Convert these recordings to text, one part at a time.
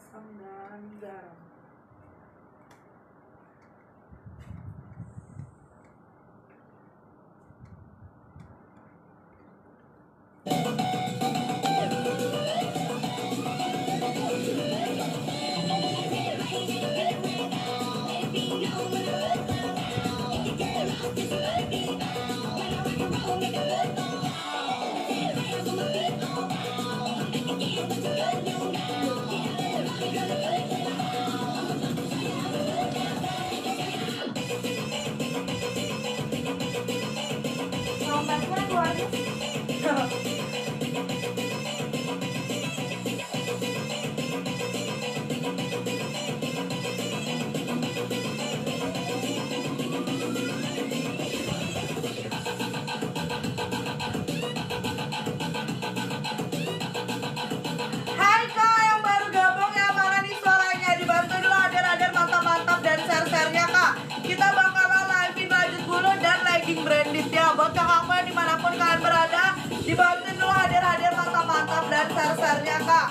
asam dan garam. Branded ya, buat kakakku yang dimanapun kalian berada, dibantu dulu hadir-hadir mantap-mantap dan share-share-nya kak.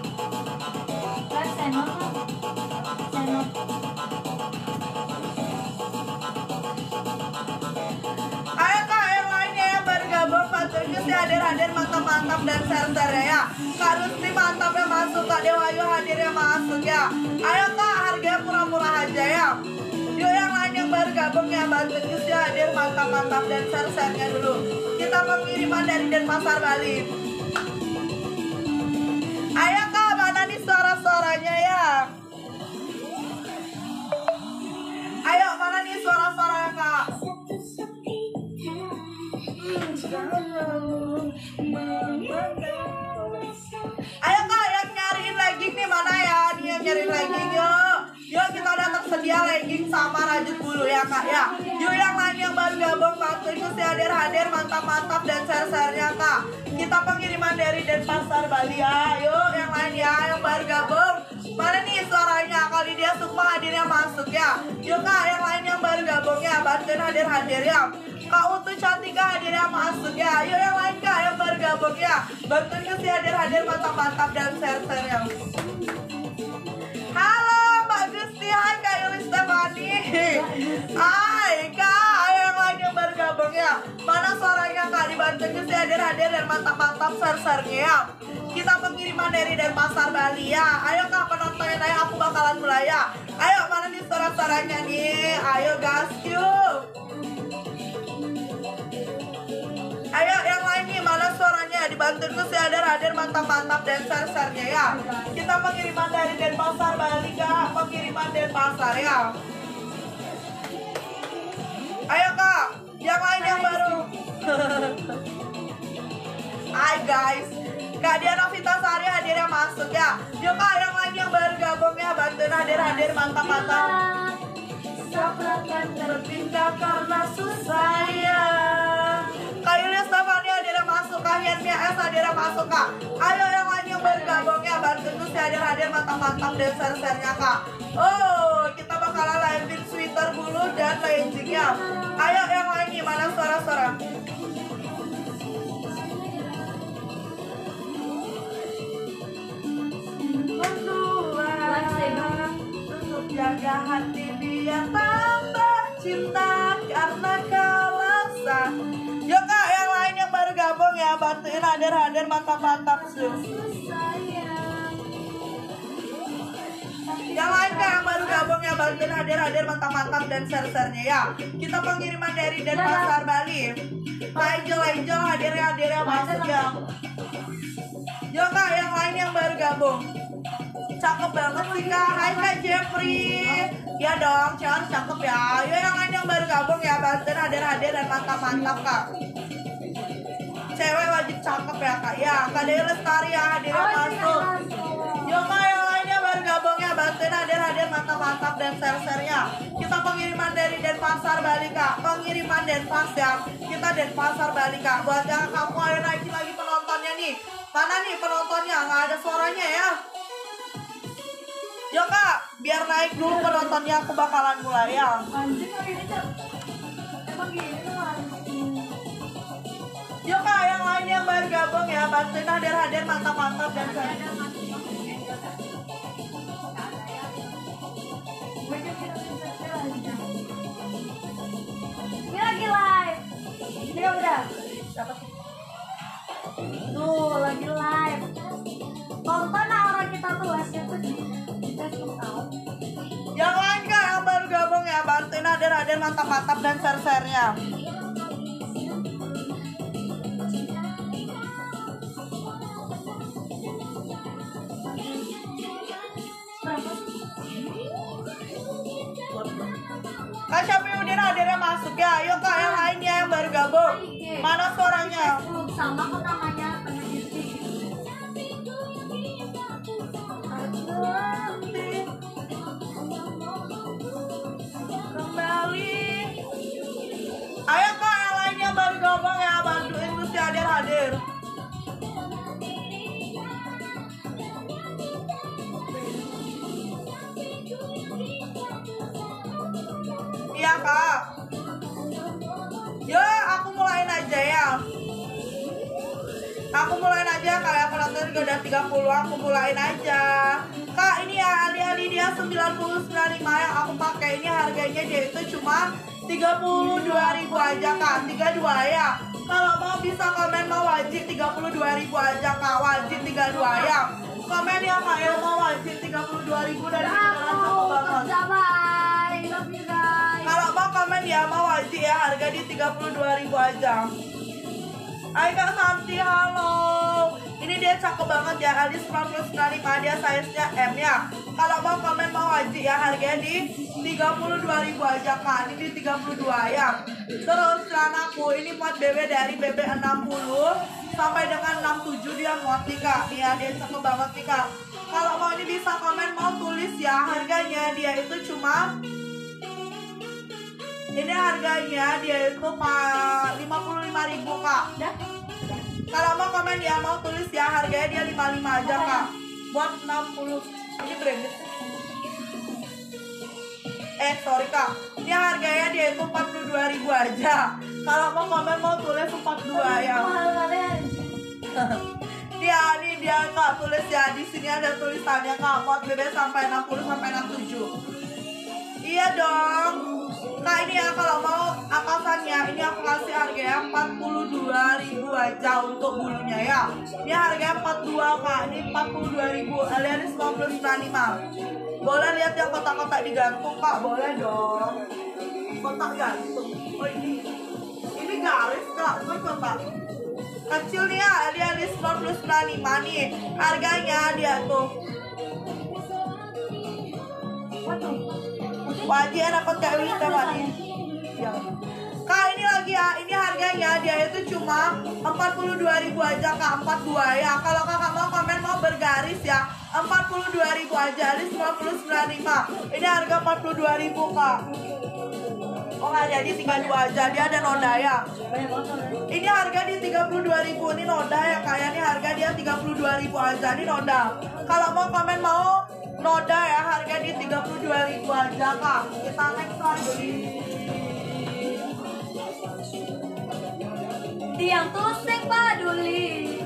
Ayo kak yang lainnya yang bergabung bantuin sih hadir-hadir mantap-mantap dan share-share ya. Kak Rusti mantap yang masuk, Kak Dewayu hadir yang masuk ya. Ayo kak, harganya murah-murah aja ya. Yuk yang lain yang baru gabung ya, bantu sih hadir mantap-mantap dan share-share-nya dulu. Kita pengiriman dari Denpasar Bali. Ayo kak, mana nih suara-suaranya ya? Ayo mana nih suara-suaranya kak? Ayo kak yang nyariin legging nih mana ya? Nih yang nyariin legging yuk. Yuk kita udah tersedia legging sama rajut bulu ya kak ya. Yuk yang lain yang baru gabung bantu itu si hadir-hadir mantap-mantap dan share-share-nya kak. Kita pengiriman dari Denpasar Bali ya. Yuk yang lain ya yang baru gabung. Mana nih suaranya? Kali dia Sukma hadirnya masuk ya. Yuk kak yang lain yang baru gabung ya, bantuin hadir-hadir ya. Kak Utu Cantika hadirnya masuk ya. Yuk yang lain kak yang baru gabung ya, bantuin ke si hadir-hadir mantap-mantap dan share-share ya. Halo Mbak Gusti, hai Kak Yulis Stefani. Hai Kak, ayo yang lain yang baru gabung ya. Mana suaranya kak, dibantuin ke si hadir-hadir dan mantap-mantap share-share-nya ya. Kita pengiriman dari Denpasar Bali ya. Ayo kak penontonnya ayo, aku bakalan mulai ya. Ayo mana nih suara-suaranya nih. Ayo gas yuk. Ayo yang lain nih, mana suaranya? Dibantuin tuh si hadir-hadir mantap-mantap dan share-share-nya ya. Kita pengiriman dari Denpasar Bali kak, pengiriman Denpasar ya. Ayo kak, yang lain yang baru. Hai guys, Kak Diana Vitasari hadirnya masuk ya. Yuk kak yang lain yang baru gabung ya, bantuin hadir-hadir mantap-mantap. Sabrakan terpindah karena susah ya. Kak Yulia Stefani hadirnya masuk, Kak Hianmia S hadirnya masuk kak. Ayo yang lain yang baru gabung ya, bantuin tuh si hadir-hadir mantap-mantap dan share-share-nya kak. Oh, kita bakalan live sweater bulu dan leggingnya. Ayo yang lain nih, mana suara-suara? Untuk jaga hati biar tambah cinta karena kalasan. Yuk kak yang lain yang baru gabung ya, bantuin hadir-hadir mantap-mantap sus. Yang lain kak yang baru gabung ya, bantuin hadir-hadir mantap-mantap dan share-share-nya ya. Kita pengiriman dari Denpasar Bali. Kak Angel hadirnya masuk ya. Yuk kak yang lain yang baru gabung. Cakep banget sih kak. Hai kak Jeffrey. Ya dong, cakep ya. Yuk yang lain yang baru gabung ya, bantuin hadir-hadir dan mantap-mantap kak. Cewek wajib cakep ya kak ya. Kak Dewi Lestari ya hadirnya masuk. Yuk kak yang lainnya baru gabung ya, bantuin hadir-hadir mantap-mantap dan share-share-nya. Kita pengiriman dari Denpasar Bali kak. Pengiriman Denpas ya. Kita Denpasar Bali kak. Buat yang kamu ayo naikin lagi penontonnya nih. Mana nih penontonnya? Nggak ada suaranya ya. Yuk kak, biar naik dulu penontonnya, aku bakalan mulai ya. Yuk kak, yang lain yang baru gabung ya, bantuin hadir-hadir mantap-mantap dan mantap-mantap dan share-share-nya. Kak Syafiuddin hadirnya masuk ya. Ayo Kak yang lain ya yang baru gabung. Mana suaranya? Sama kok namanya Kembali. Ayo Kak yang lain yang baru gabung ya, bantuin Gusti hadir. Iya Kak. Yo, aku mulain aja ya. Aku mulain aja kayak penonton juga udah 30, aku mulain aja. Kak, ini ya Ali dia 9095 yang aku pakai ini harganya dia itu cuma 32.000 aja Kak. 32 ya. Kalau mau bisa komen mau wajib 32.000 aja Kak. Wajib 32 ya. Komen ya Kak yang mau wajib 32.000 dari beneran cakep banget. Kalau mau komen ya mau wajib ya harga di 32.000 aja. Hai Kak Santi, halo. Ini dia cakep banget ya, Alis 9095 dia size-nya M ya. Kalau mau komen mau wajib ya harganya di 32.000 aja Kak. Ini di 32 ya. Terus celanaku ini muat BB dari BB 60 sampai dengan 67 dia muat nih Kak. Iya dia cakep banget nih Kak. Kalau mau ini bisa komen mau tulis ya harganya dia itu cuma ini harganya dia itu 55.000 Kak. Kalau mau komen ya mau tulis ya harganya dia 55 aja Kak. Buat 60. Ini branded. Sorry Kak. Ini harganya dia itu 42.000 aja. Kalau mau komen mau tulis 42 ya. Ini dia Kak tulis ya. Di sini ada tulisannya Kak. Buat BB sampai 60 sampai 67. Iya dong. Nah ini ya kalau mau atasannya ini aku kasih harganya 42.000 aja untuk bulunya ya. Ini harganya 42 Kak. Ini 42.000. Alianis 9095. Boleh lihat yang kotak-kotak digantung Kak. Boleh dong. Kotak gantung. Oh ini garis Kak. Coba. Kecil nih ya. Alianis 9095 nih. Harganya dia tuh. Wajib dapat kayak wis tadi. Ya. Kak ini lagi ya, ini harganya dia itu cuma 42.000 aja Kak, 42 ya. Kalau Kakak mau komen mau bergaris ya, 42.000 aja, list 9095. Ini harga 42.000 Kak. Oh nggak jadi 32 aja, dia ada noda ya. Ini harga di 32.000, ini noda ya Kak. Ini harga dia 32.000 aja, ini noda. Kalau mau komen mau noda ya harga di 32.000 aja Kak. Kita next lagi. Tiang tuseng paduli.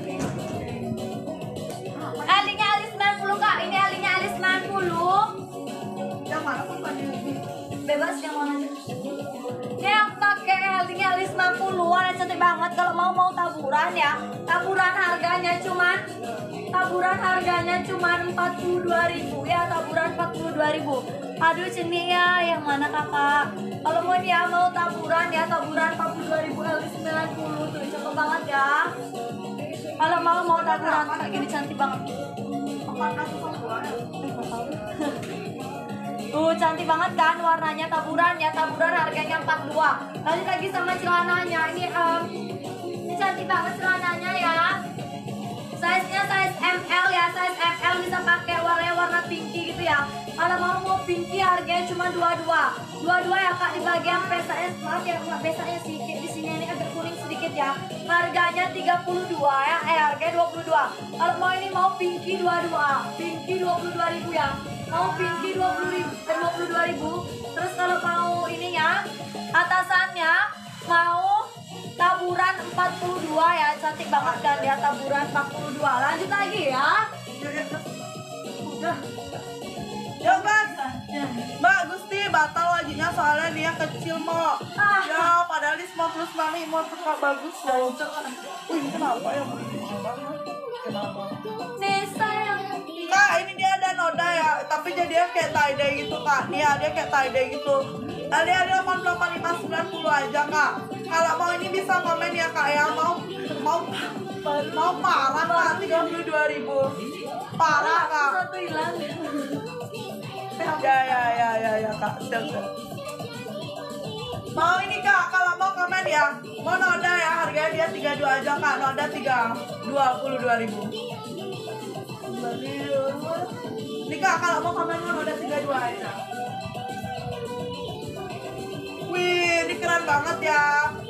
Alinya alis 90 Kak. Ini alinya alis 90. Yang mana pun tadi? Bebas yang mana aja. Yang pakai alinya alis 90 warna cantik banget. Kalau mau taburan ya. Taburan harganya cuman 42.000 ya, taburan 42.000. Aduh ceni ya, yang mana Kakak? Kalau mau dia mau taburan ya, taburan 42.000 L90 tuh cakep banget ya. Kalau mau taburan kayak gini cantik banget. Tuh cantik banget kan warnanya taburan ya, taburan harganya 42. Lanjut lagi sama celananya. Ini cantik banget celananya ya. Size-nya size ML ya, size ML bisa pakai warna pinky gitu ya. Kalau mau pinky harganya cuma 22 ya Kak, di bagian pesanya, maaf ya nggak pesanya sedikit di sini ini agak kuning sedikit ya. Harganya 32 ya, harganya 22. Kalau mau ini mau pinky 22.000 ya. Mau pinky 22.000. Terus kalau mau ininya atasannya mau taburan 42 ya, cantik banget kan ya, taburan 42. Lanjut lagi ya. Udah. Yuk Mas. Mbak Gusti batal wajinya soalnya dia kecil mau. Ya padahal di 99 mau suka bagus loh. Ini kenapa ya? Nisa yang Kak ini dia ada noda ya, tapi jadinya kayak tie dye gitu Kak. Dia kayak tie dye gitu. LDR 88.590 aja kak. Kalau mau ini bisa komen ya kak ya. Mau parah kak 32.000. Parah kak. Satu hilang. Ya kak. Siap. Mau ini kak, kalau mau komen ya. Mau noda ya, harganya dia 32 aja kak. Noda 22.000. Ini kak, kalau mau komen mau noda 32 aja. Wih, ini keren banget ya.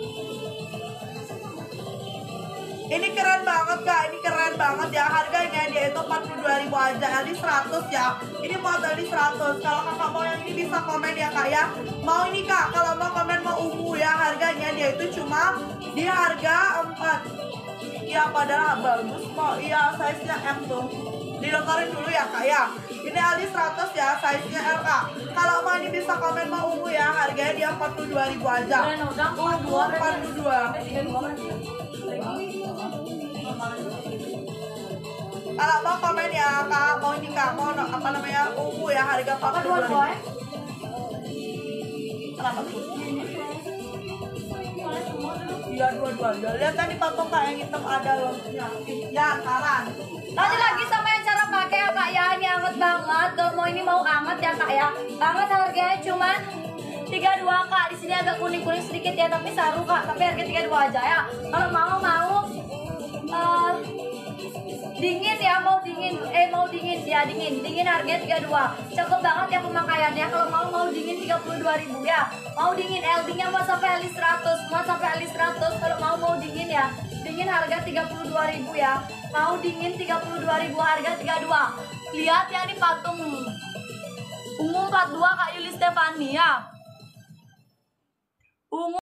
Ini keren banget kak, ini keren banget ya. Harganya dia itu 42.000 aja, LD 100 ya. Ini mau LD 100. Kalau kakak mau yang ini bisa komen ya kak ya. Mau ini kak, kalau mau komen mau ungu ya. Harganya dia itu cuma di harga 4. Ya padahal bagus kok. Iya, size-nya M tuh. Didokorin dulu ya kak ya. Ini LD 100 ya, size-nya L kak. Kalau mau ini bisa komen mau ungu ya. Harganya dia 42.000 aja. Ungu 42. Kalau mau komen ya kak, mau ini kak, mau apa namanya ungu ya, harga 42.000. Kenapa tuh? Iya dua-dua. Lihat tadi patung kak yang hitam ada lonsnya. Ya saran. Lanjut lagi sama yang cara pakai ya kak ya. Ini anget banget. Kalau mau ini mau anget ya kak ya. Anget harganya cuman 32 kak. Di sini agak kuning-kuning sedikit ya, tapi saru kak. Tapi harga 32 aja ya. Kalau mau dingin ya, mau dingin ya, dingin harganya 32. Cakep banget ya pemakaiannya. Kalau mau dingin 32.000 ya. Mau dingin LD-nya mau sampai LD 100, mau sampai LD 100. Kalau mau dingin ya. Dingin harga 32.000 ya. Mau dingin 32.000 harga 32. Lihat ya ini patung ungu 42 Kak Yuli Stefani ya. Ungu